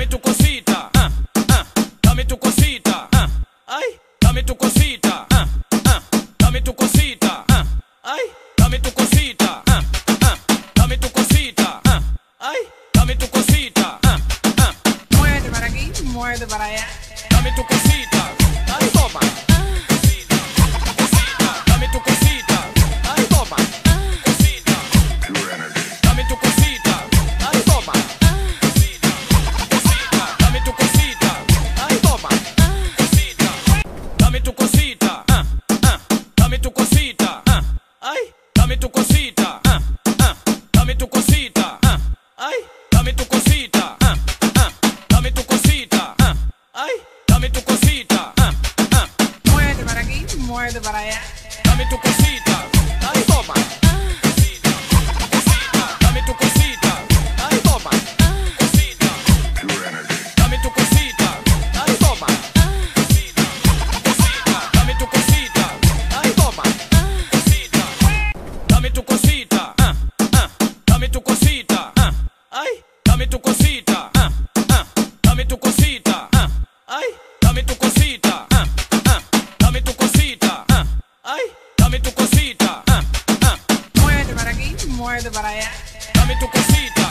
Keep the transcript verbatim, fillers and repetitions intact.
dame tu cosita, ah, ah, dame tu cosita, ah, ay, dame tu cosita, ah, ah, dame tu cosita, ah, ay, dame tu cosita, ah, ah, dame tu cosita, ah, ay, dame tu cosita, ah, ah. Muerde para aquí, muerde para allá. Dame tu cosita, ay, toma. Cosita, cosita, dame tu cosita, ay, toma. Cosita, dame tu cosita, ay, toma. Cosita, cosita, dame tu cosita, ay, toma. Cosita, dame tu cosita, ah, ah, dame tu cosita, ah, ay, dame tu cosita, ah, ah, dame tu cosita, ah, ay, dame tu cosita, ah, ah, dame tu cosita, ah, ay, dame tu cosita, ah, ah. Muerde para aquí, muerde para allá. Dame tu cosita, ay, toma. Cosita, cosita, dame tu cosita, ay, toma. Cosita, dame tu cosita, ay, toma. Cosita, cosita, dame tu cosita, ay, toma. Cosita, dame tu cosita, ah, ah, dame tu cosita, ah, ay, dame tu cosita, ah, ah, dame tu cosita, ah, ay, dame tu cosita, ah, ah, dame tu cosita, ah, ay, dame tu cosita, ah, ah. Muerde para aquí, muerde para allá. Dame tu cosita.